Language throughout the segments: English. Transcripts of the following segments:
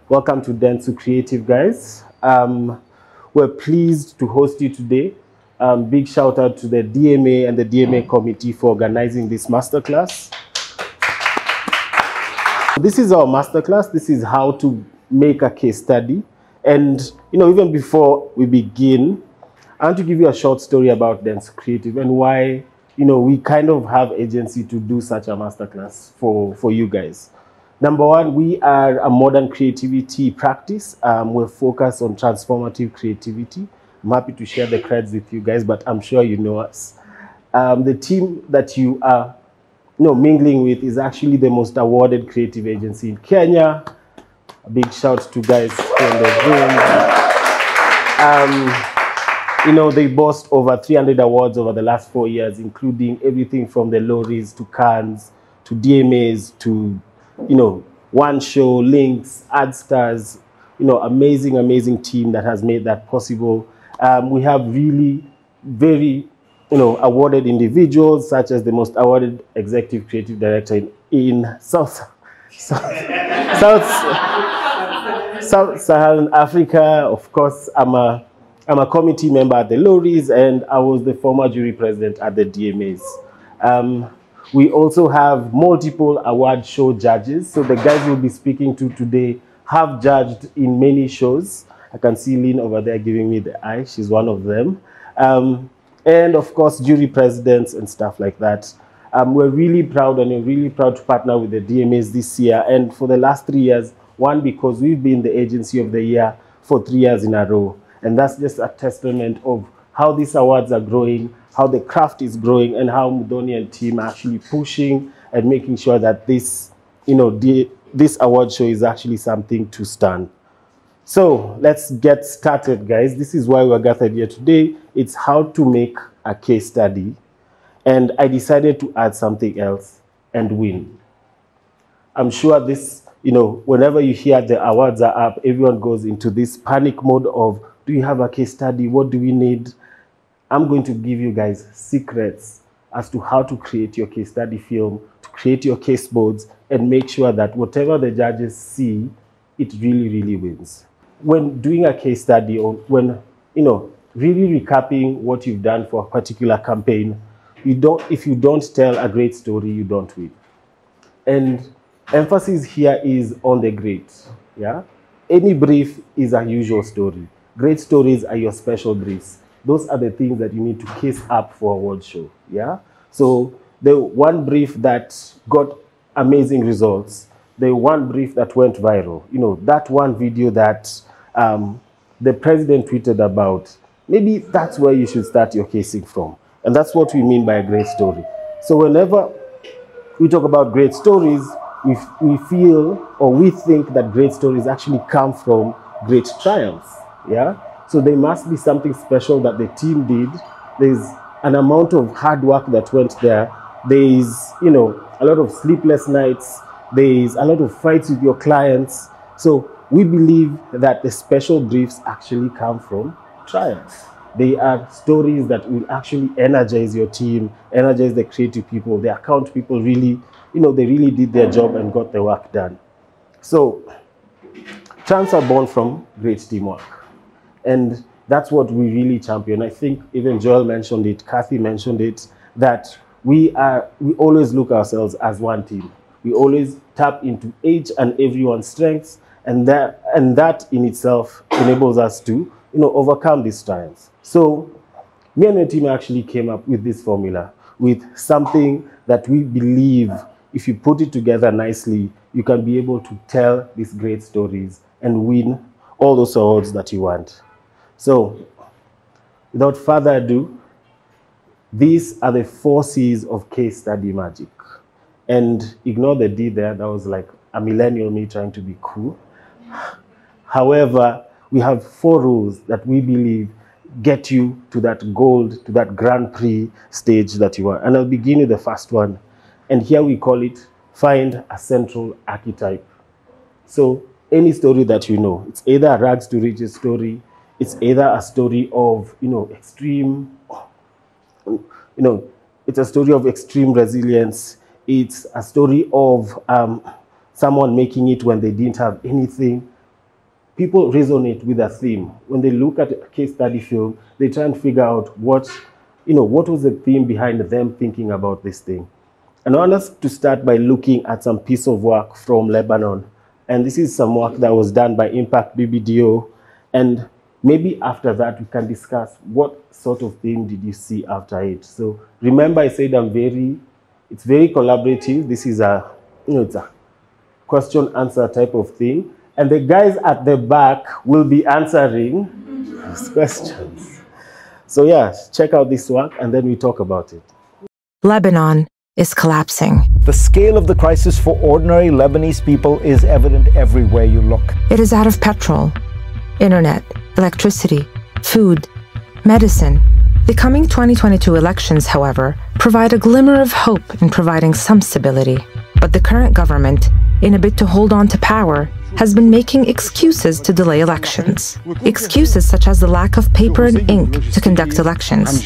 Welcome to Dentsu Creative, guys. We're pleased to host you today. Big shout out to the DMA and the DMA committee for organizing this masterclass. This is our masterclass. This is how to make a case study. And, even before we begin, I want to give you a short story about Dentsu Creative and why, we kind of have agency to do such a masterclass for you guys. Number one, we are a modern creativity practice. We're focused on transformative creativity. I'm happy to share the creds with you guys, but I'm sure you know us. The team that you are mingling with is actually the most awarded creative agency in Kenya. A big shout to guys in the room. They boast over 300 awards over the last 4 years, including everything from the Loeries to Cannes to DMAs to One Show, Lynx, AdStars, amazing team that has made that possible. We have really very, awarded individuals, such as the most awarded executive creative director in Sub-Saharan Africa. Of course, I'm a committee member at the Loeries, and I was the former jury president at the DMAs. We also have multiple award show judges. So the guys we'll be speaking to today have judged in many shows. I can see Lynn over there giving me the eye. She's one of them. And of course, jury presidents and stuff like that. We're really proud, and we're really proud to partner with the DMAs this year. And for the last 3 years, one, because we've been the agency of the year for 3 years in a row. And that's just a testament of how these awards are growing, how the craft is growing, and how Mudoni and team are actually pushing and making sure that this, this award show is actually something to stand. So let's get started, guys. This is why we're gathered here today. It's how to make a case study. And I decided to add something else, and win. I'm sure this, whenever you hear the awards are up, everyone goes into this panic mode of, do you have a case study? What do we need? I'm going to give you guys secrets as to how to create your case study film, to create your case boards, and make sure that whatever the judges see, it really wins. When doing a case study, or when, really recapping what you've done for a particular campaign, if you don't tell a great story, you don't win. And emphasis here is on the great, yeah? Any brief is a usual story. Great stories are your special briefs. Those are the things that you need to case up for a award show, yeah? So the one brief that got amazing results, the one brief that went viral, that one video that the president tweeted about, maybe that's where you should start your casing from. And that's what we mean by a great story. So whenever we talk about great stories, we feel, or we think that great stories actually come from great triumphs, yeah? So there must be something special that the team did. There's an amount of hard work that went there. There's, a lot of sleepless nights. There's a lot of fights with your clients. So we believe that the special briefs actually come from triumphs. They are stories that will actually energize your team, energize the creative people, the account people really, they really did their job and got the work done. So triumphs are born from great teamwork. And that's what we really champion. I think even Joel mentioned it, Kathy mentioned it, that we always look ourselves as one team. We always tap into each and everyone's strengths, and that in itself enables us to, overcome these triumphs. So me and the team actually came up with this formula, with something that we believe, if you put it together nicely, you can be able to tell these great stories and win all those awards that you want. So, without further ado, these are the 4 C's of case study magic. And ignore the D there, that was like a millennial me trying to be cool. However, we have 4 rules that we believe get you to that gold, to that Grand Prix stage that you want. And I'll begin with the first one. And here we call it, find a central archetype. So, any story that you know, it's either a rags to riches story, it's either a story of, extreme, it's a story of extreme resilience. It's a story of someone making it when they didn't have anything. people resonate with a theme. When they look at a case study film, they try and figure out what was the theme behind them thinking about this thing. And I want us to start by looking at some piece of work from Lebanon. And this is some work that was done by Impact BBDO. And maybe after that, we can discuss what sort of thing did you see after it. So remember, I said it's very collaborative. This is it's a question answer type of thing. And the guys at the back will be answering these questions. So yeah, check out this work and then we talk about it. Lebanon is collapsing. The scale of the crisis for ordinary Lebanese people is evident everywhere you look. It is out of petrol, internet, electricity, food, medicine. The coming 2022 elections, however, provide a glimmer of hope in providing some stability. But the current government, in a bid to hold on to power, has been making excuses to delay elections. Excuses such as the lack of paper and ink to conduct elections.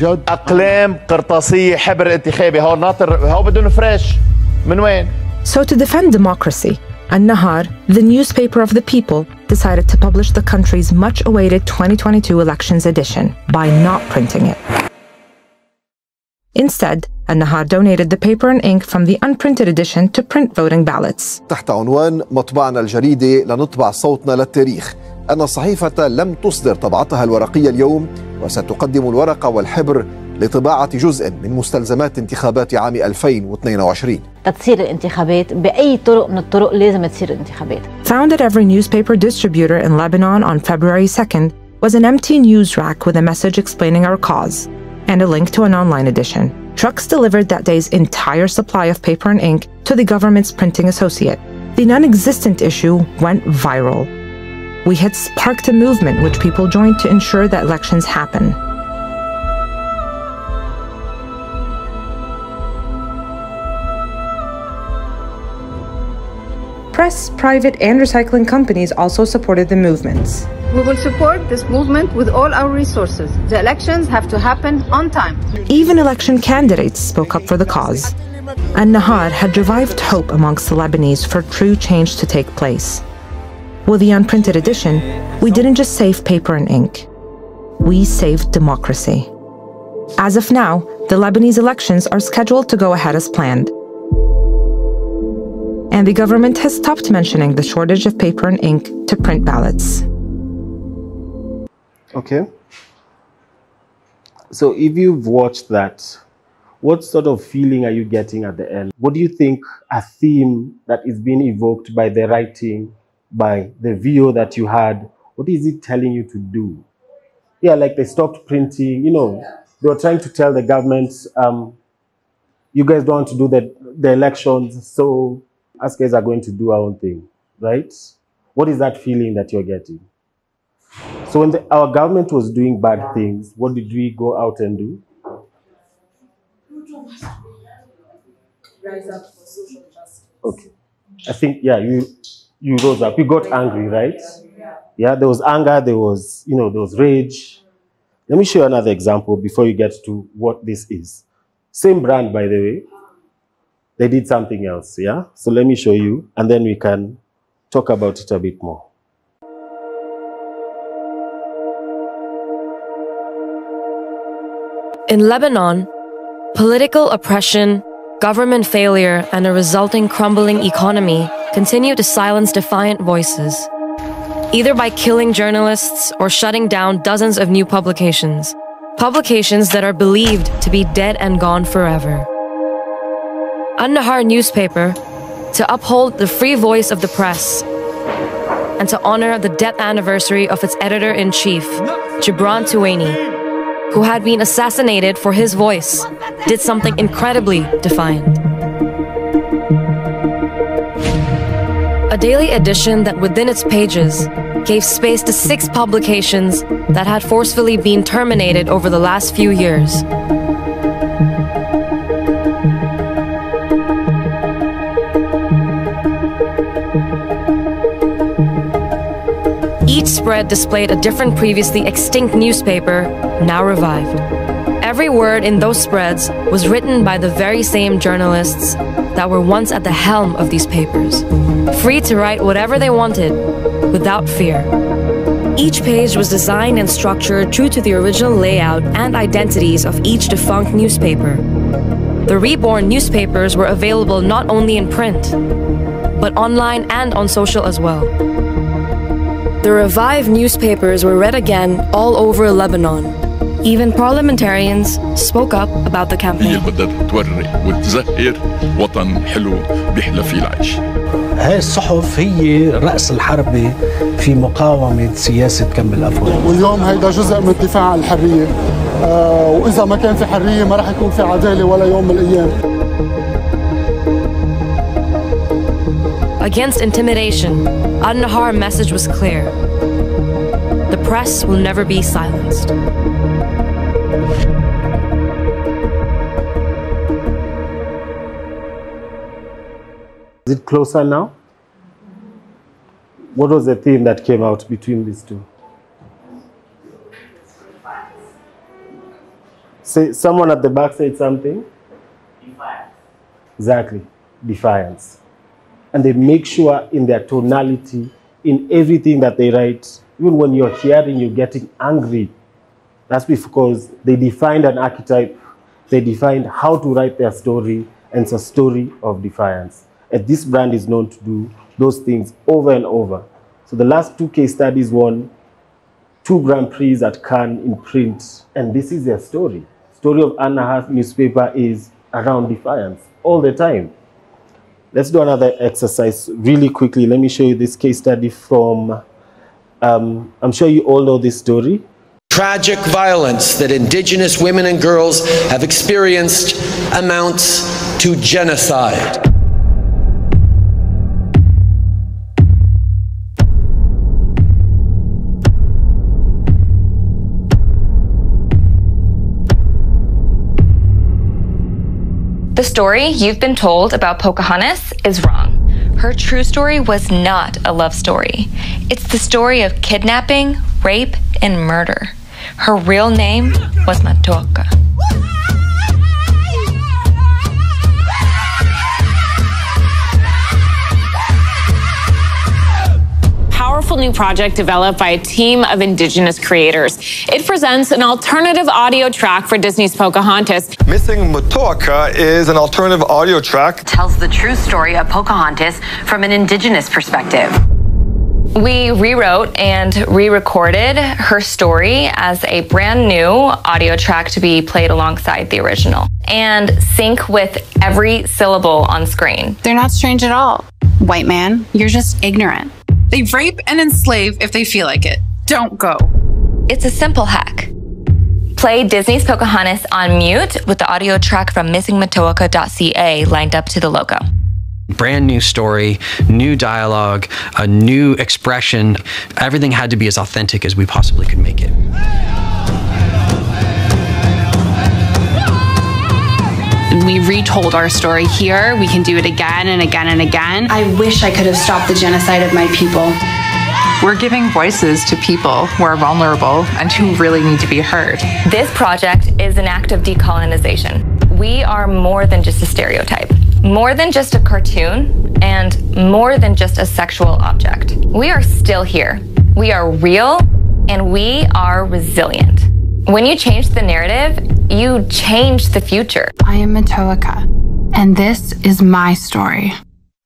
So to defend democracy, An-Nahar, the newspaper of the people, decided to publish the country's much-awaited 2022 elections edition by not printing it. Instead, An-Nahar donated the paper and ink from the unprinted edition to print voting ballots. تحت عنوان مطبعنا الجريدة لنطبع صوتنا للتاريخ، أن الصحيفة لم تصدر طبعتها الورقية اليوم وستقدم الورقة والحبر لطباعة جزء من مستلزمات انتخابات عام 2022. تتصير الانتخابات بأي طرق من الطرق لازم تصير الانتخابات. Found at every newspaper distributor in Lebanon on February 2nd was an empty news rack with a message explaining our cause and a link to an online edition. Trucks delivered that day's entire supply of paper and ink to the government's printing associate. The non-existent issue went viral. We had sparked a movement which people joined to ensure that elections happen. Press, private, and recycling companies also supported the movements. We will support this movement with all our resources. The elections have to happen on time. Even election candidates spoke up for the cause. An-Nahar had revived hope amongst the Lebanese for true change to take place. With the unprinted edition, we didn't just save paper and ink. We saved democracy. As of now, the Lebanese elections are scheduled to go ahead as planned. And the government has stopped mentioning the shortage of paper and ink to print ballots. Okay. So if you've watched that, what sort of feeling are you getting at the end? What do you think a theme that is being evoked by the writing, by the video that you had, what is it telling you to do? Yeah, like they stopped printing, they were trying to tell the government, you guys don't want to do the elections, so us guys are going to do our own thing, right? What is that feeling that you're getting? So when our government was doing bad things, what did we go out and do? Rise up for social justice. Okay. I think, yeah, you rose up. You got angry, right? Yeah, there was anger, there was rage. Let me show you another example before you get to what this is. Same brand, by the way. They did something else, yeah? So let me show you, and then we can talk about it a bit more. In Lebanon, political oppression, government failure, and a resulting crumbling economy continue to silence defiant voices, either by killing journalists or shutting down dozens of new publications that are believed to be dead and gone forever. An-Nahar newspaper, to uphold the free voice of the press and to honor the death anniversary of its editor-in-chief, Gibran Tuwaini, who had been assassinated for his voice, did something incredibly defiant. A daily edition that within its pages gave space to 6 publications that had forcefully been terminated over the last few years. Each spread displayed a different previously extinct newspaper, now revived. Every word in those spreads was written by the very same journalists that were once at the helm of these papers, free to write whatever they wanted, without fear. Each page was designed and structured true to the original layout and identities of each defunct newspaper. The reborn newspapers were available not only in print, but online and on social as well. The revived newspapers were read again all over Lebanon. Even parliamentarians spoke up about the campaign. هاي الصحف هي رأس الحربة في مقاومة سياسة كم الأفواه. واليوم هيدا جزء من الدفاع عن الحرية، وإذا ما كان في حرية ما راح يكون في عدالة ولا يوم من الأيام. Against intimidation, An-Nahar's message was clear. The press will never be silenced. Is it closer now? What was the theme that came out between these two? Say, someone at the back said something? Defiance. Exactly, defiance. And they make sure in their tonality, in everything that they write, even when you're hearing, you're getting angry. That's because they defined an archetype, they defined how to write their story, and it's a story of defiance. And this brand is known to do those things over and over. So the last two case studies won 2 Grand Prix at Cannes in print, and this is their story. Story of An-Nahar's newspaper is around defiance all the time. Let's do another exercise really quickly. Let me show you this case study from, I'm sure you all know this story. Tragic violence that indigenous women and girls have experienced amounts to genocide. The story you've been told about Pocahontas is wrong. Her true story was not a love story. It's the story of kidnapping, rape, and murder. Her real name was Matoaka. Powerful new project developed by a team of indigenous creators. It presents an alternative audio track for Disney's Pocahontas. Missing Matoaka is an alternative audio track. It tells the true story of Pocahontas from an indigenous perspective. We rewrote and re-recorded her story as a brand new audio track to be played alongside the original and sync with every syllable on screen. They're not strange at all. White man, you're just ignorant. They rape and enslave if they feel like it. Don't go. It's a simple hack. Play Disney's Pocahontas on mute with the audio track from missingmatoaka.ca lined up to the logo. Brand new story, new dialogue, a new expression. Everything had to be as authentic as we possibly could make it. We retold our story here. We can do it again and again and again. I wish I could have stopped the genocide of my people. We're giving voices to people who are vulnerable and who really need to be heard. This project is an act of decolonization. We are more than just a stereotype, more than just a cartoon, and more than just a sexual object. We are still here. We are real, and we are resilient. When you change the narrative, you change the future. I am Matoaka, and this is my story.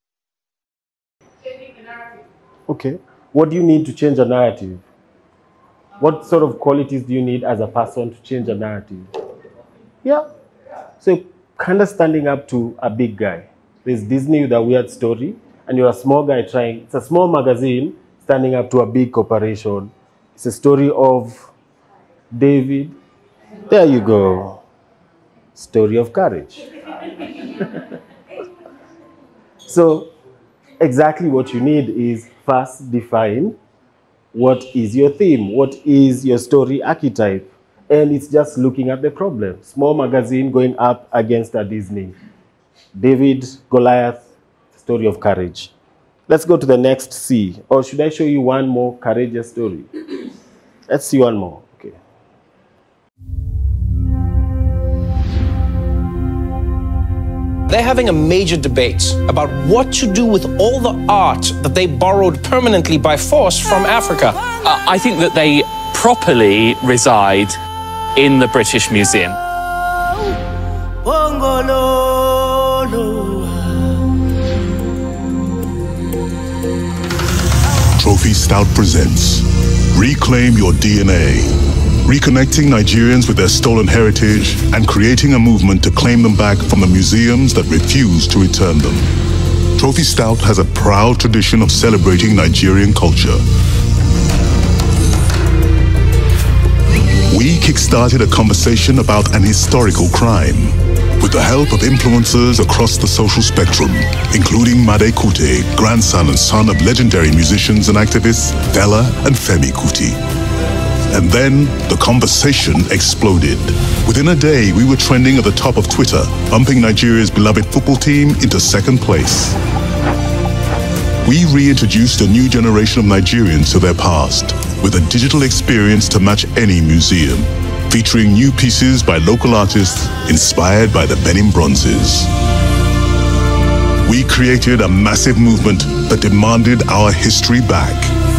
Okay. What do you need to change a narrative? What sort of qualities do you need as a person to change a narrative? Yeah. So kind of standing up to a big guy. There's Disney with a weird story, and you're a small guy trying, it's a small magazine standing up to a big corporation. It's a story of David. There you go. Story of courage. So exactly what you need is first define what is your theme, what is your story archetype. And it's just looking at the problem. Small magazine going up against a Disney. David, Goliath, story of courage. Let's go to the next C. Or should I show you one more courageous story? Let's see one more. Okay. They're having a major debate about what to do with all the art that they borrowed permanently by force from Africa. I think that they properly reside in the British Museum. Trophy Stout presents Reclaim Your DNA, reconnecting Nigerians with their stolen heritage and creating a movement to claim them back from the museums that refuse to return them. Trophy Stout has a proud tradition of celebrating Nigerian culture. We kickstarted a conversation about an historical crime with the help of influencers across the social spectrum, including Made Kuti, grandson and son of legendary musicians and activists Fela and Femi Kuti. And then the conversation exploded. Within a day, we were trending at the top of Twitter, bumping Nigeria's beloved football team into second place. We reintroduced a new generation of Nigerians to their past with a digital experience to match any museum, featuring new pieces by local artists inspired by the Benin Bronzes. We created a massive movement that demanded our history back,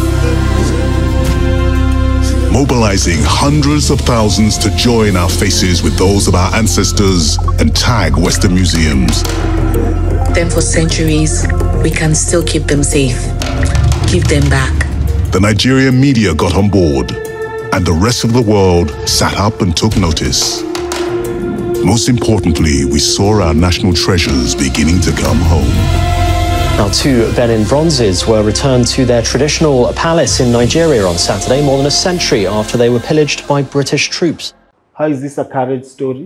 mobilizing hundreds of thousands to join our faces with those of our ancestors and tag Western museums. Then for centuries, we can still keep them safe, give them back. The Nigerian media got on board, and the rest of the world sat up and took notice. Most importantly, we saw our national treasures beginning to come home. Now, 2 Benin Bronzes were returned to their traditional palace in Nigeria on Saturday, more than a century after they were pillaged by British troops. How is this a courage story?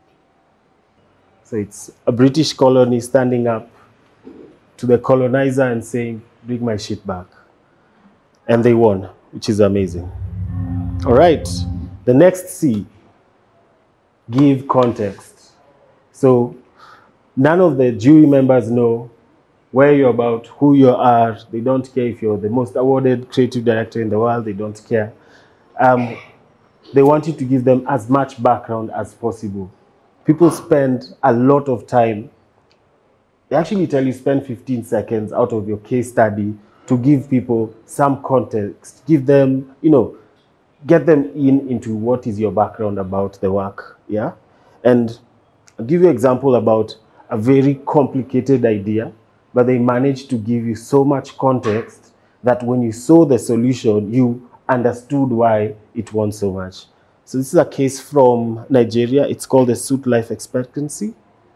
So it's a British colony standing up to the colonizer and saying, bring my shit back. And they won, which is amazing. All right, the next C, give context. So none of the jury members know where you're about, who you are. They don't care if you're the most awarded creative director in the world. They don't care. They want you to give them as much background as possible. People spend a lot of time. They actually tell you spend 15 seconds out of your case study to give people some context, give them, get them into what is your background about the work, yeah? And I'll give you an example about a very complicated idea, but they managed to give you so much context that when you saw the solution, you understood why it won so much. So this is a case from Nigeria. It's called the suit life expectancy.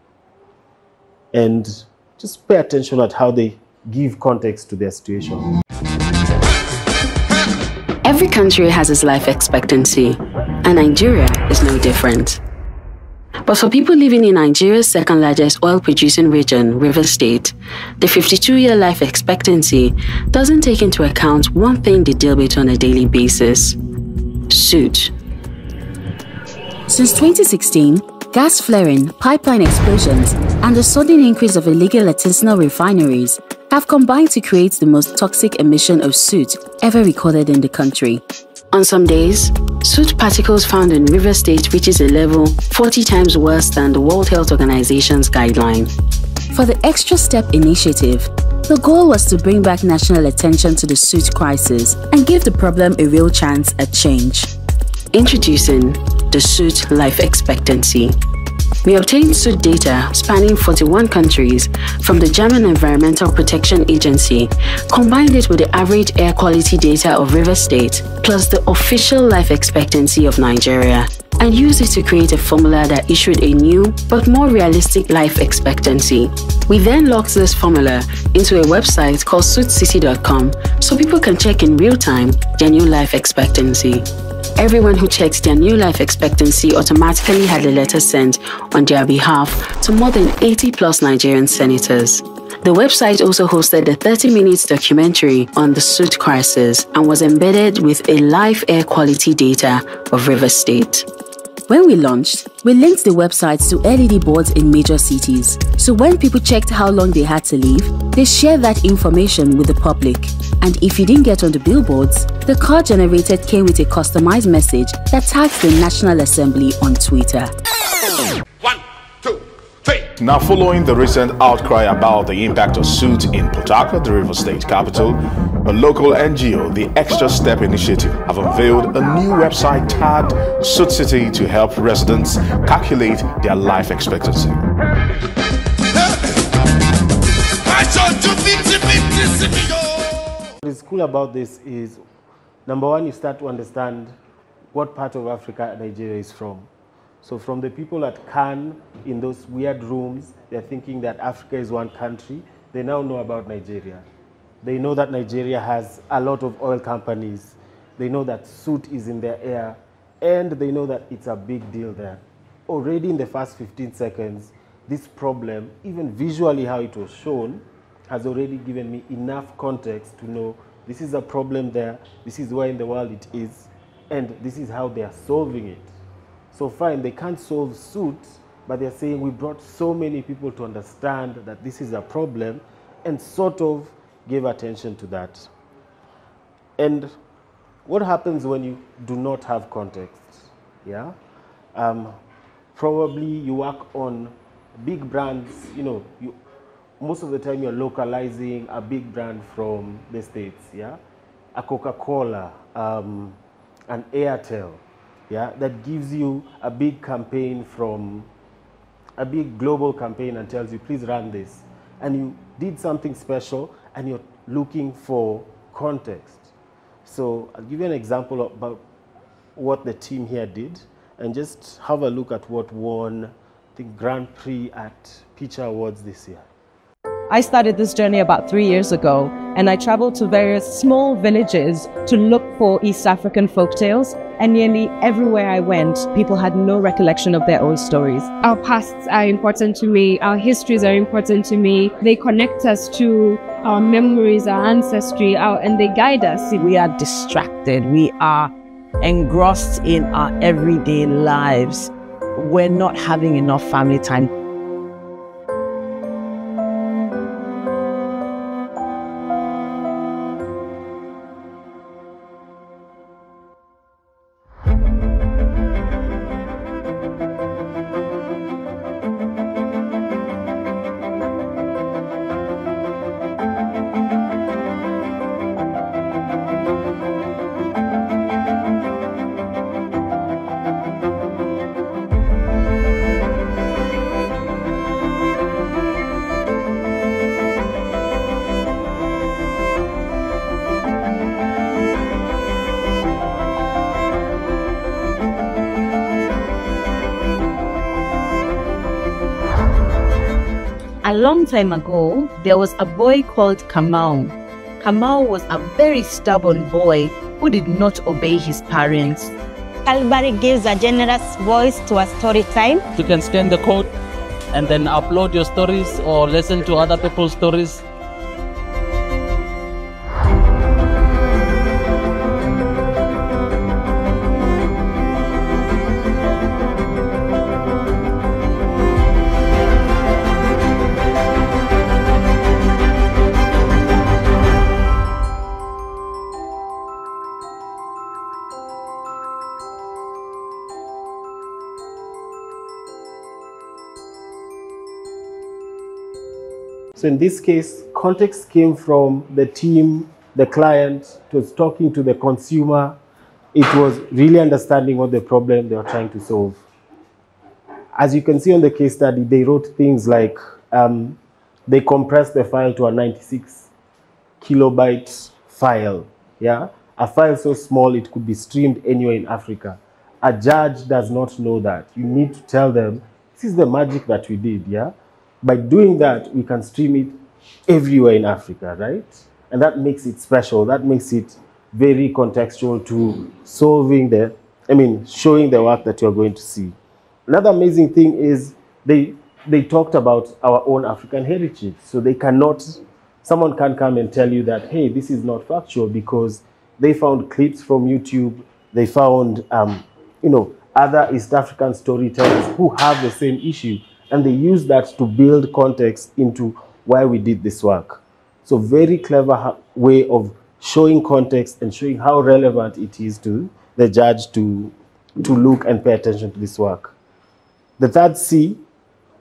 And just pay attention at how they give context to their situation. Every country has its life expectancy, and Nigeria is no different. But for people living in Nigeria's second largest oil-producing region, Rivers State, the 52-year life expectancy doesn't take into account one thing they deal with on a daily basis: soot. Since 2016, gas flaring, pipeline explosions, and the sudden increase of illegal artisanal refineries have combined to create the most toxic emission of soot ever recorded in the country. On some days, soot particles found in River State reaches a level 40 times worse than the World Health Organization's guideline. For the Extra Step initiative, the goal was to bring back national attention to the soot crisis and give the problem a real chance at change. Introducing the soot life expectancy. We obtained soot data spanning 41 countries from the German Environmental Protection Agency, combined it with the average air quality data of River State, plus the official life expectancy of Nigeria, and used it to create a formula that issued a new but more realistic life expectancy. We then logged this formula into a website called sootcity.com so people can check in real time their new life expectancy. Everyone who checked their new life expectancy automatically had a letter sent on their behalf to more than 80+ Nigerian senators. The website also hosted a 30-minute documentary on the soot crisis and was embedded with a live air quality data of River State. When we launched, we linked the website to LED boards in major cities, so when people checked how long they had to leave, they shared that information with the public. And if you didn't get on the billboards, the card generated came with a customized message that tags the National Assembly on Twitter. 1, 2, Now, following the recent outcry about the impact of suits in Port Harcourt, the River State capital, a local NGO, the Extra Step Initiative, have unveiled a new website tagged Suit City to help residents calculate their life expectancy. What is cool about this is, number one, you start to understand what part of Africa Nigeria is from. So from the people at Cannes, in those weird rooms, they're thinking that Africa is one country. They now know about Nigeria. They know that Nigeria has a lot of oil companies. They know that soot is in their air. And they know that it's a big deal there. Already in the first 15 seconds, this problem, even visually how it was shown, has already given me enough context to know this is a problem there, this is where in the world it is, and this is how they are solving it. So fine, they can't solve soot, but they're saying we brought so many people to understand that this is a problem and sort of gave attention to that. And what happens when you do not have context? Yeah, probably you work on big brands, you know, most of the time you're localizing a big brand from the States, yeah? A Coca-Cola, an Airtel, yeah? That gives you a big campaign from, a big global campaign and tells you, please run this. And you did something special and you're looking for context. So I'll give you an example about what the team here did and just have a look at what won the Grand Prix at Picture Awards this year. I started this journey about 3 years ago, and I traveled to various small villages to look for East African folktales, and nearly everywhere I went, people had no recollection of their own stories. Our pasts are important to me, our histories are important to me. They connect us to our memories, our ancestry, and they guide us. We are distracted, we are engrossed in our everyday lives. We're not having enough family time. A long time ago, there was a boy called Kamau. Kamau was a very stubborn boy who did not obey his parents. Calvary gives a generous voice to a story time. You can scan the code and then upload your stories or listen to other people's stories. So in this case, context came from the team, the client, it was talking to the consumer. It was really understanding what the problem they were trying to solve. As you can see on the case study, they wrote things like they compressed the file to a 96 kilobyte file. Yeah, a file so small it could be streamed anywhere in Africa. A judge does not know that. You need to tell them, this is the magic that we did, yeah? By doing that, we can stream it everywhere in Africa, right? And that makes it special. That makes it very contextual to solving showing the work that you're going to see. Another amazing thing is they talked about our own African heritage. So someone can't come and tell you that, hey, this is not factual, because they found clips from YouTube. They found, other East African storytellers who have the same issue. And they use that to build context into why we did this work. So very clever way of showing context and showing how relevant it is to the judge to look and pay attention to this work. The third C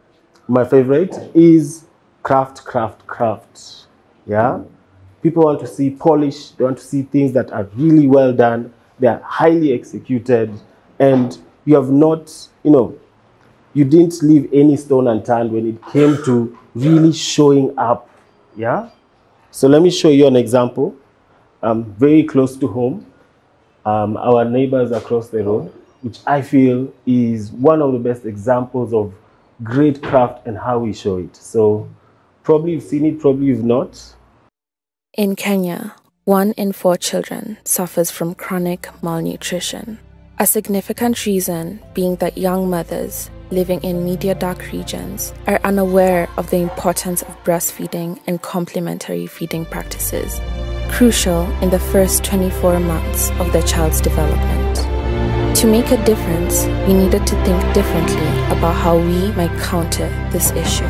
my favorite is craft. Yeah, people want to see polish. They want to see things that are really well done. They are highly executed, and you have not, you didn't leave any stone unturned when it came to really showing up. Yeah. So let me show you an example. Very close to home, our neighbors across the road, which I feel is one of the best examples of great craft and how we show it. So probably you've seen it, probably you've not. In Kenya, 1 in 4 children suffers from chronic malnutrition. A significant reason being that young mothers living in media-dark regions are unaware of the importance of breastfeeding and complementary feeding practices, crucial in the first 24 months of their child's development. To make a difference, we needed to think differently about how we might counter this issue.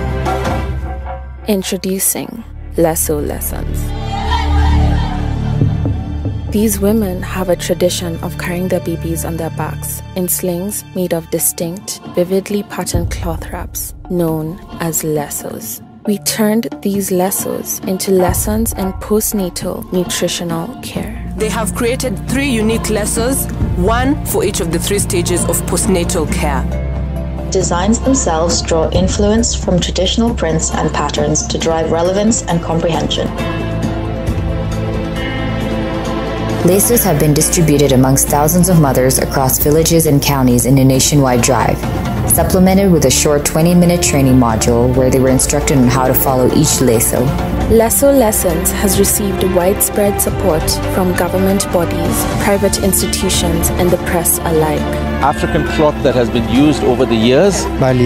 Introducing Leso Lessons. These women have a tradition of carrying their babies on their backs in slings made of distinct, vividly patterned cloth wraps known as lesos. We turned these lesos into lessons in postnatal nutritional care. They have created 3 unique lesos, one for each of the 3 stages of postnatal care. Designs themselves draw influence from traditional prints and patterns to drive relevance and comprehension. Lesos have been distributed amongst thousands of mothers across villages and counties in a nationwide drive, supplemented with a short 20-minute training module where they were instructed on how to follow each leso. Leso Lessons has received widespread support from government bodies, private institutions, and the press alike. African cloth that has been used over the years.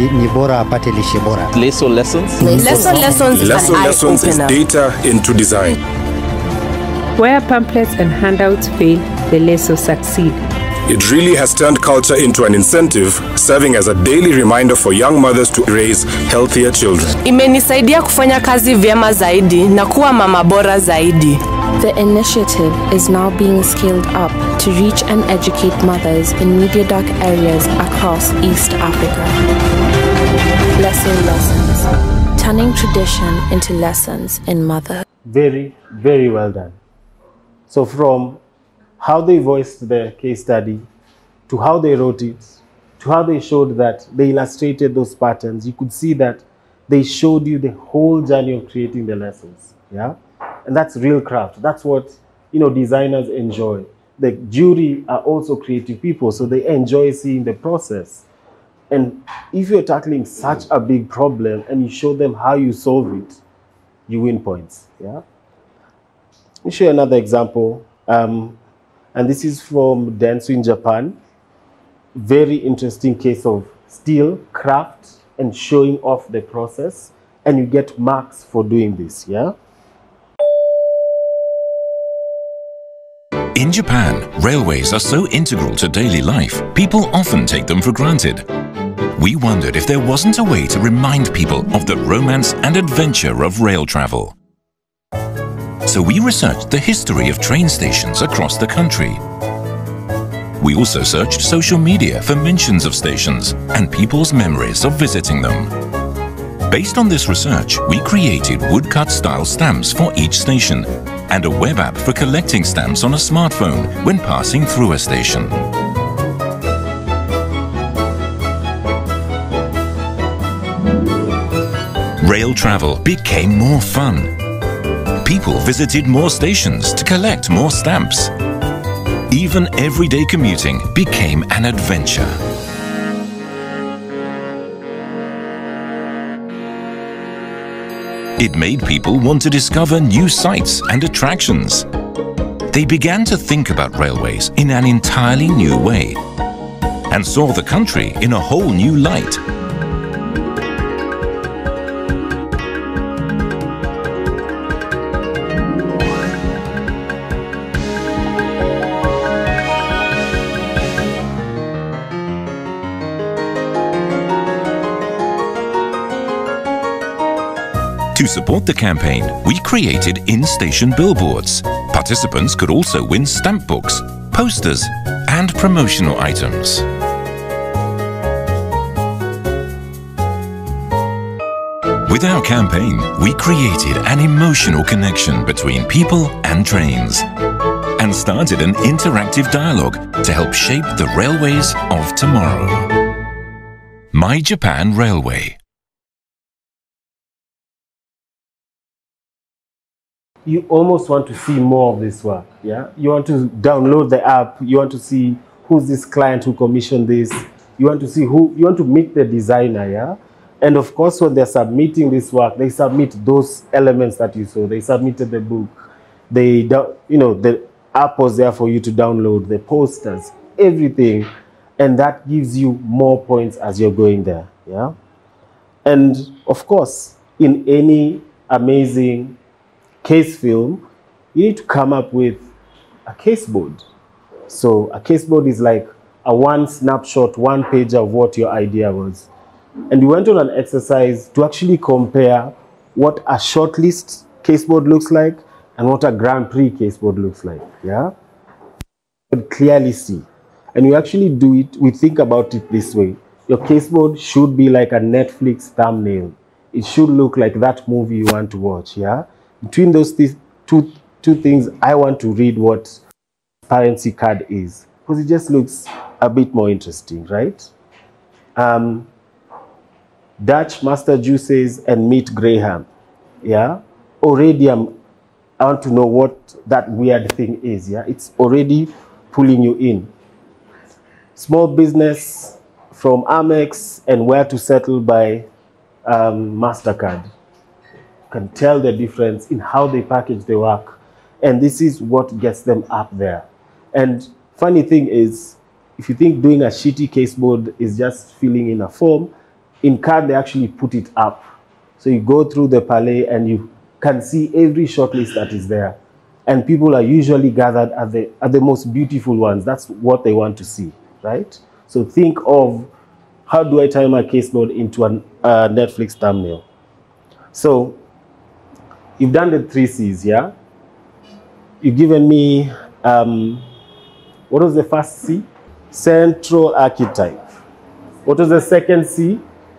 Leso Lessons. Leso Lessons is data into design. Where pamphlets and handouts fail, the lesos succeed. It really has turned culture into an incentive, serving as a daily reminder for young mothers to raise healthier children. Imenisaidia kufanya kazi vyema zaidi na kuwa mama bora zaidi. The initiative is now being scaled up to reach and educate mothers in media-dark areas across East Africa. Leso Lessons, turning tradition into lessons in motherhood. Very, very well done. So from how they voiced their case study, to how they wrote it, to how they showed that, they illustrated those patterns, you could see that they showed you the whole journey of creating the lessons. Yeah? And that's real craft. That's what, designers enjoy. The jury are also creative people, so they enjoy seeing the process. And if you're tackling such a big problem and you show them how you solve it, you win points. Yeah? Let me show you another example. And this is from Dentsu in Japan. Very interesting case of steel, craft, and showing off the process. And you get marks for doing this, yeah? In Japan, railways are so integral to daily life, people often take them for granted. We wondered if there wasn't a way to remind people of the romance and adventure of rail travel. So we researched the history of train stations across the country. We also searched social media for mentions of stations and people's memories of visiting them. Based on this research, we created woodcut style stamps for each station and a web app for collecting stamps on a smartphone when passing through a station. Rail travel became more fun. People visited more stations to collect more stamps. Even everyday commuting became an adventure. It made people want to discover new sights and attractions. They began to think about railways in an entirely new way and saw the country in a whole new light. To support the campaign, we created in-station billboards. Participants could also win stamp books, posters, and promotional items. With our campaign, we created an emotional connection between people and trains and started an interactive dialogue to help shape the railways of tomorrow. My Japan Railway. You almost want to see more of this work, yeah? You want to download the app, you want to see who's this client who commissioned this, you want to see who, you want to meet the designer, yeah? And of course, when they're submitting this work, they submit those elements that you saw. They submitted the book, the app was there for you to download, the posters, everything, and that gives you more points as you're going there, yeah? And of course, in any amazing case film, you need to come up with a case board. So a case board is like a one snapshot, one page of what your idea was. And we went on an exercise to actually compare what a shortlist case board looks like and what a Grand Prix case board looks like, yeah? You can clearly see. And we actually do it, we think about it this way. Your case board should be like a Netflix thumbnail. It should look like that movie you want to watch, yeah? Between those two things, I want to read what transparency card is, because it just looks a bit more interesting, right? Dutch Master Juices and Meat Graham, yeah? Already I want to know what that weird thing is, yeah? It's already pulling you in. Small business from Amex and Where to Settle by MasterCard. Can tell the difference in how they package the work, and this is what gets them up there. And funny thing is, if you think doing a shitty case board is just filling in a form, in CAD they actually put it up. So you go through the palette and you can see every shortlist that is there, and people are usually gathered at the most beautiful ones. That's what they want to see, right? So think of, how do I turn my case board into a Netflix thumbnail? So you've done the 3 C's, yeah? You've given me, what was the first C? Central archetype. What was the second C?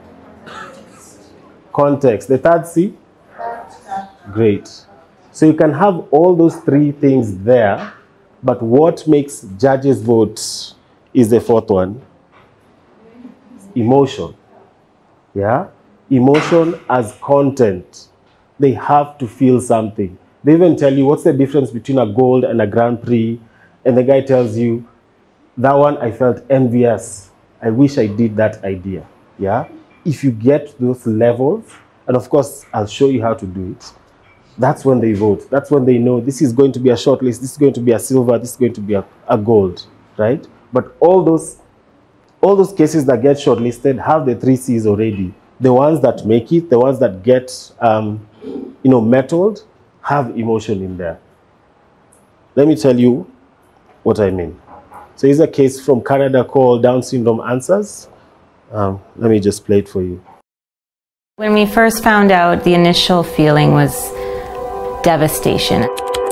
Context. The third C? Great. So you can have all those 3 things there, but what makes judges vote is the 4th one. Emotion. Yeah? Emotion as content. They have to feel something. They even tell you what's the difference between a gold and a Grand Prix, and the guy tells you, that one I felt envious. I wish I did that idea. Yeah? If you get those levels, and of course I'll show you how to do it, that's when they vote. That's when they know this is going to be a short list, this is going to be a silver, this is going to be a gold, right? But all those cases that get shortlisted have the 3 C's already. The ones that make it, the ones that get metalled, have emotion in there. Let me tell you what I mean. So here's a case from Canada called Down Syndrome Answers. Let me just play it for you. When we first found out, the initial feeling was devastation.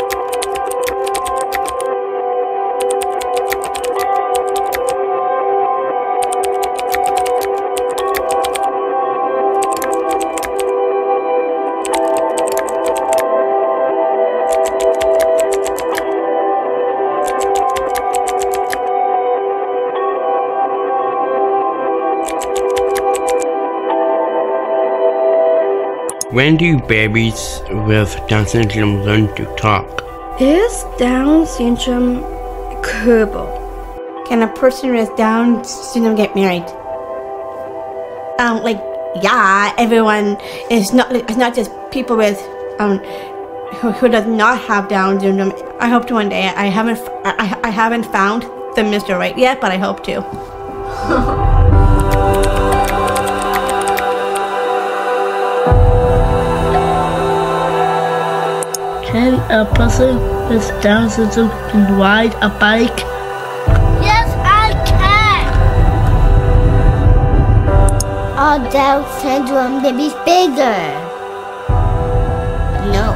When do babies with Down syndrome learn to talk? Is Down syndrome curable? Can a person with Down syndrome get married? Yeah, everyone is not. It's not just people with who does not have Down syndrome. I hope to one day. I haven't found the Mr. Right yet, but I hope to. Can a person with Down syndrome ride a bike? Yes, I can! Are Down syndrome babies bigger? No.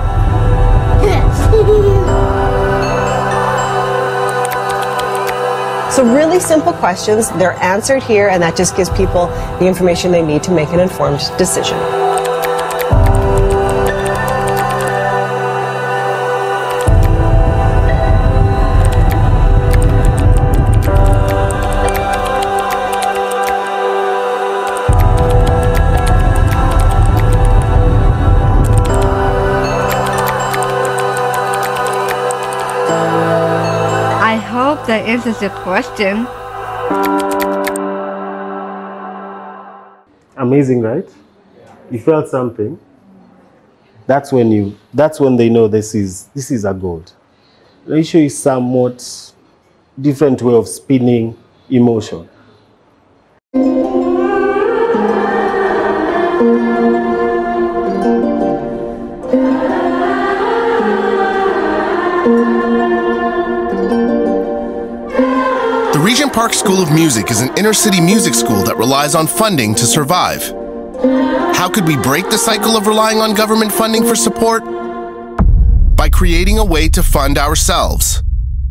So really simple questions, they're answered here, and that just gives people the information they need to make an informed decision. hope that answers your question. Amazing, right? You felt something. That's when they know this is a gold. Let me show you somewhat different way of spinning emotion. The Regent Park School of Music is an inner-city music school that relies on funding to survive. How could we break the cycle of relying on government funding for support? By creating a way to fund ourselves.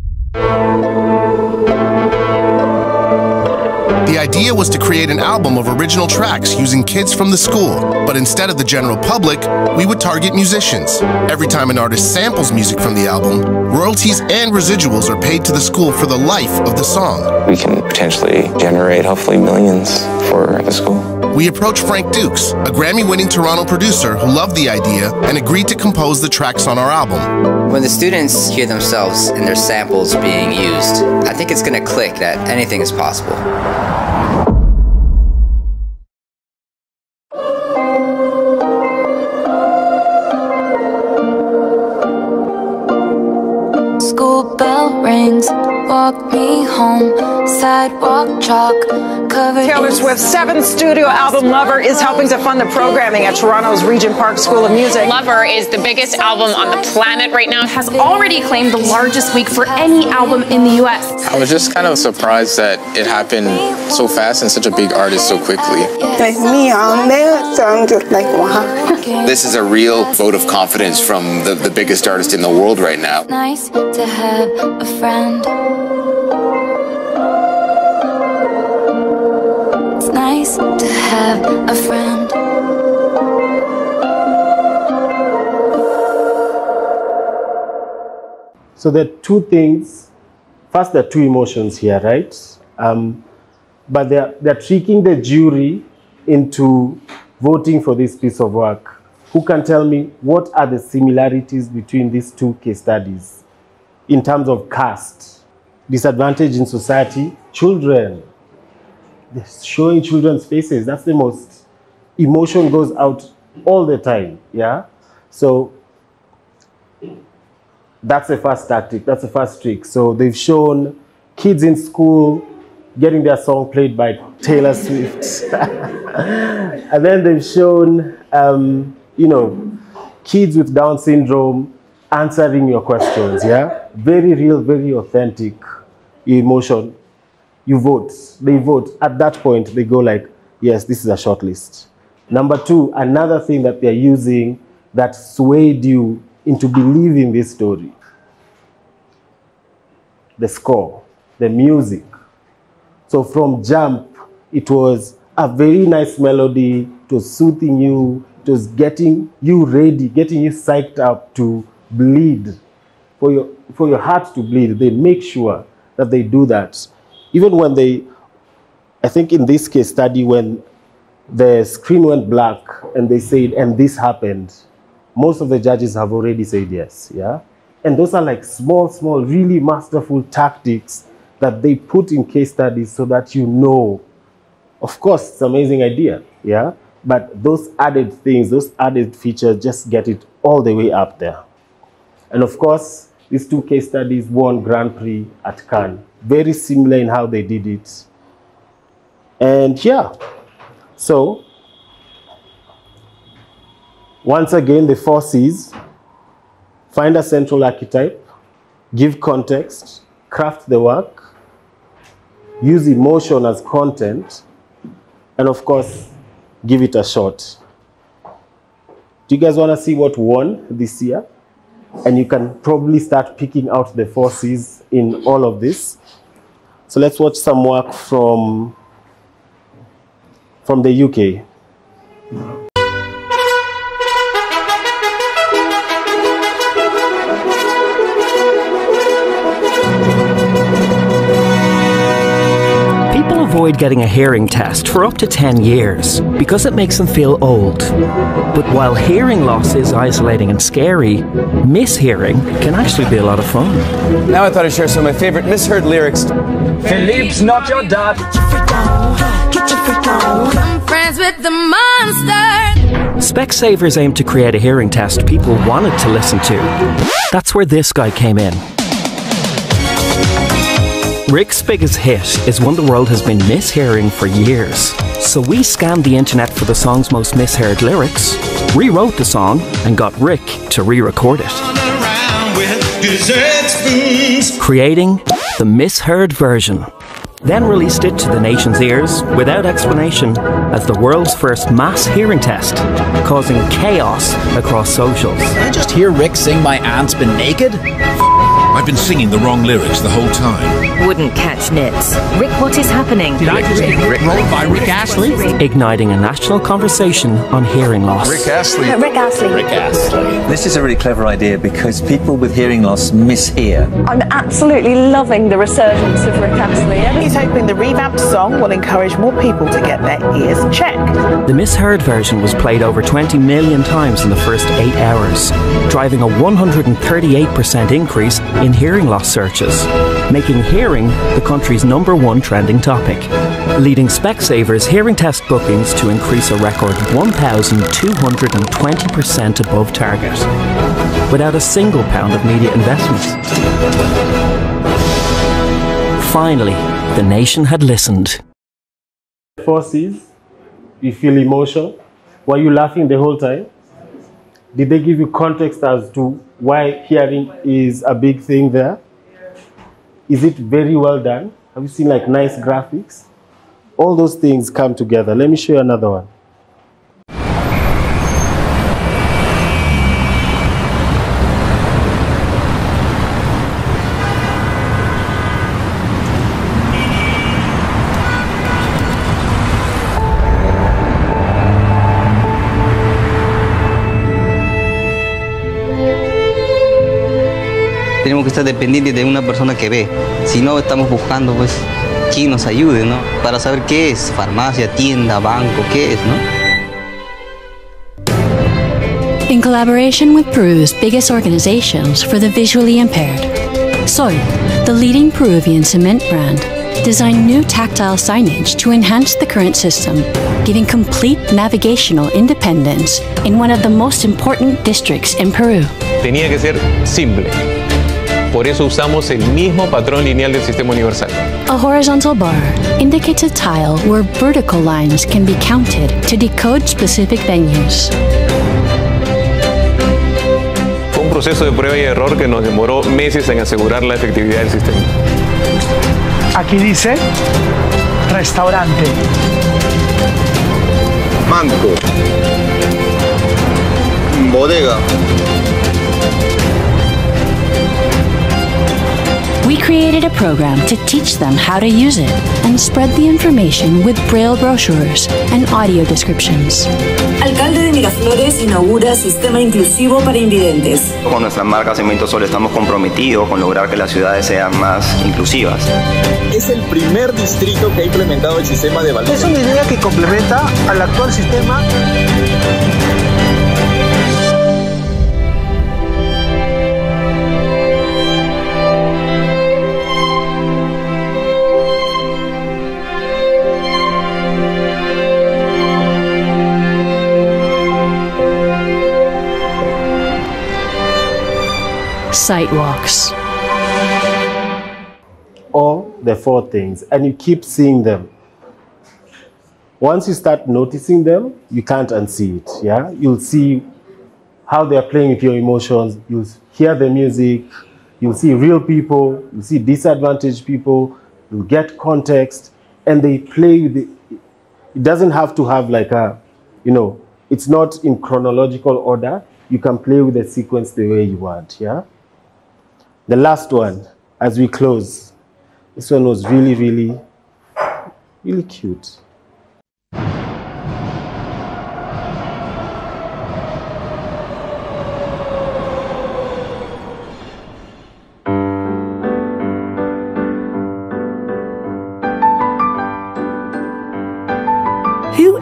The idea was to create an album of original tracks using kids from the school, but instead of the general public, we would target musicians. Every time an artist samples music from the album, royalties and residuals are paid to the school for the life of the song. We can potentially generate hopefully millions for the school. We approached Frank Dukes, a Grammy-winning Toronto producer who loved the idea and agreed to compose the tracks on our album. When the students hear themselves and their samples being used, I think it's going to click that anything is possible. School bell rings, walk me home, sidewalk chalk, covered. Taylor Swift's 7th studio album, Lover, is helping to fund the programming at Toronto's Regent Park School of Music. Lover is the biggest album on the planet right now. It has already claimed the largest week for any album in the US. I was just kind of surprised that it happened so fast and such a big artist so quickly. Like me on there, so I'm just like, wow. This is a real vote of confidence from the biggest artist in the world right now. Nice to have a friend. It's nice to have a friend. So there are two things. First, there are two emotions here, right? But they're tricking the jury into voting for this piece of work. Who can tell me what are the similarities between these two case studies in terms of caste, disadvantage in society, children? They're showing children's faces. That's the most, emotion goes out all the time, yeah? So that's the first tactic, that's the first trick. So they've shown kids in school getting their song played by Taylor Swift. And then they've shown, you know, kids with Down syndrome answering your questions, yeah? Very real, very authentic emotion. You vote, they vote. At that point, they go like, yes, this is a short list. Number two, another thing that they're using that swayed you into believing this story. The score, the music. So from jump, it was a very nice melody, it was soothing you, it was getting you ready, getting you psyched up to bleed, for your heart to bleed. They make sure that they do that. Even when they, I think in this case study, when the screen went black and they said, and this happened, most of the judges have already said yes, yeah? And those are like small, really masterful tactics that they put in case studies so that you know. Of course, it's an amazing idea, yeah? But those added things, those added features just get it all the way up there. And of course, these two case studies won Grand Prix at Cannes. Very similar in how they did it. And yeah, so once again, the 4 C's: find a central archetype, give context, craft the work, use emotion as content, and of course, give it a shot. Do you guys want to see what won this year? And you can probably start picking out the 4 C's in all of this. So let's watch some work from the UK. People avoid getting a hearing test for up to 10 years because it makes them feel old. But while hearing loss is isolating and scary, mishearing can actually be a lot of fun. Now I thought I'd share some of my favorite misheard lyrics. Philippe's not your dad. I'm friends with the monster. Specsavers aim to create a hearing test people wanted to listen to. That's where this guy came in. Rick's biggest hit is one the world has been mishearing for years. So we scanned the internet for the song's most misheard lyrics, rewrote the song, and got Rick to re-record it. Creating the misheard version. Then released it to the nation's ears without explanation as the world's first mass hearing test, causing chaos across socials. Did I just hear Rick sing My Aunt's Been Naked? I've been singing the wrong lyrics the whole time. Wouldn't catch nits. Rick, what is happening? Did I just get rickrolled by Rick Astley? Igniting a national conversation on hearing loss. Rick Astley. Rick Astley. Rick Astley. This is a really clever idea because people with hearing loss mishear. I'm absolutely loving the resurgence of Rick Astley. He's hoping the revamped song will encourage more people to get their ears checked. The misheard version was played over 20 million times in the first 8 hours, driving a 138% increase in hearing loss searches, making hearing the country's #1 trending topic, leading Specsavers hearing test bookings to increase a record 1,220% above target, without a single pound of media investment. Finally, the nation had listened. 4 C's, you feel emotion. Were you laughing the whole time? Did they give you context as to why hearing is a big thing there? Is it very well done? Have you seen like nice graphics? All those things come together. Let me show you another one. Tenemos que estar dependientes de una persona que ve. Si no, estamos buscando, pues, quién nos ayude, ¿no? Para saber qué es farmacia, tienda, banco, qué es, ¿no? In collaboration with Peru's biggest organizations for the visually impaired, Sol, the leading Peruvian cement brand, designed new tactile signage to enhance the current system, giving complete navigational independence in one of the most important districts in Peru. Tenía que ser simple. Por eso usamos el mismo patrón lineal del sistema universal. A horizontal bar indicates a tile where vertical lines can be counted to decode specific venues. Fue un proceso de prueba y error que nos demoró meses en asegurar la efectividad del sistema. Aquí dice restaurante. Banco. Bodega. We created a program to teach them how to use it and spread the information with braille brochures and audio descriptions. Alcalde de Miraflores inaugura sistema inclusivo para invidentes. Con nuestra marca Cemento Sol estamos comprometidos con lograr que las ciudades sean más inclusivas. Es el primer distrito que ha implementado el sistema de valores. Es una idea que complementa al actual sistema. Sidewalks. All the 4 things, and you keep seeing them. Once you start noticing them, you can't unsee it, yeah? You'll see how they're playing with your emotions, you'll hear the music, you'll see real people, you'll see disadvantaged people, you'll get context, and they play with it. It doesn't have to have like a, you know, it's not in chronological order. You can play with the sequence the way you want, yeah? The last one, as we close, this one was really, really, really cute.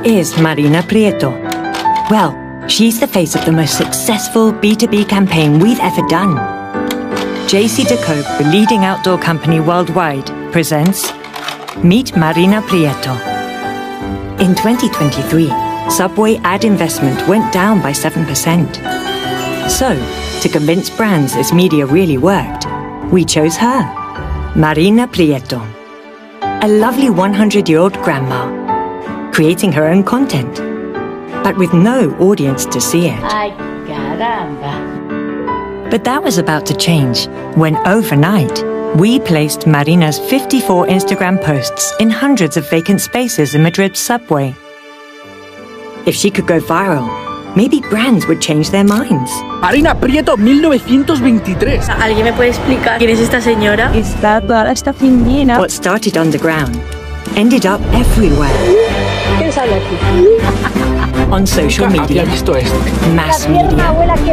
is Marina Prieto? Well, she's the face of the most successful B2B campaign we've ever done. JCDecaux, the leading outdoor company worldwide, presents Meet Marina Prieto. In 2023, Subway ad investment went down by 7%. So, to convince brands this media really worked, we chose her, Marina Prieto, a lovely 100-year-old grandma, creating her own content, but with no audience to see it. Ay, caramba. But that was about to change when overnight, we placed Marina's 54 Instagram posts in hundreds of vacant spaces in Madrid's subway. If she could go viral, maybe brands would change their minds. Marina Prieto 1923. ¿Alguien me puede explicar quién es esta señora? Está fingida. What started underground ended up everywhere. ¿Quién sale aquí? On social media, mass media,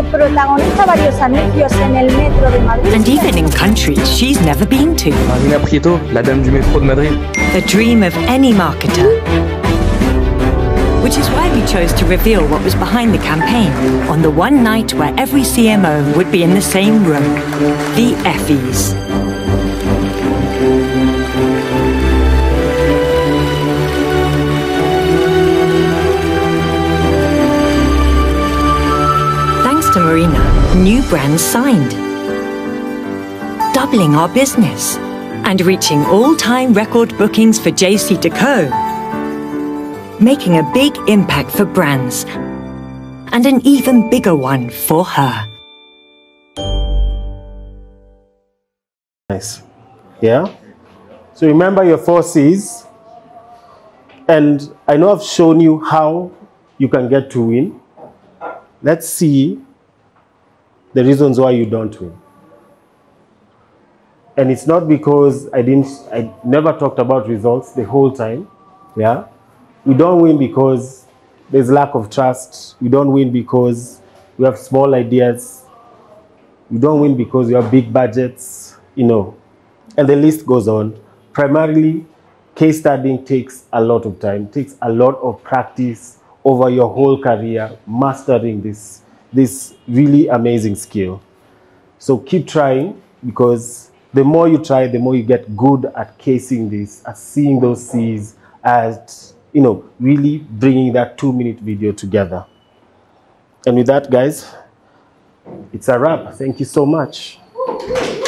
and even in countries she's never been to. Marina Prieto, la dame du métro de Madrid. The dream of any marketer. Which is why we chose to reveal what was behind the campaign on the one night where every CMO would be in the same room, the Effies. Thanks to Marina, new brands signed, doubling our business and reaching all-time record bookings for JCDecaux, making a big impact for brands, and an even bigger one for her. Nice. Yeah? So remember your 4 C's, and I know I've shown you how you can get to win. Let's see the reasons why you don't win. And it's not because I never talked about results the whole time. Yeah? We don't win because there's lack of trust. We don't win because we have small ideas. We don't win because we have big budgets, you know. And the list goes on. Primarily, case studying takes a lot of time, takes a lot of practice over your whole career, mastering this really amazing skill. So keep trying, because the more you try, the more you get good at casing this, at seeing those C's, at really bringing that 2-minute video together. And with that, guys, it's a wrap. Thank you so much.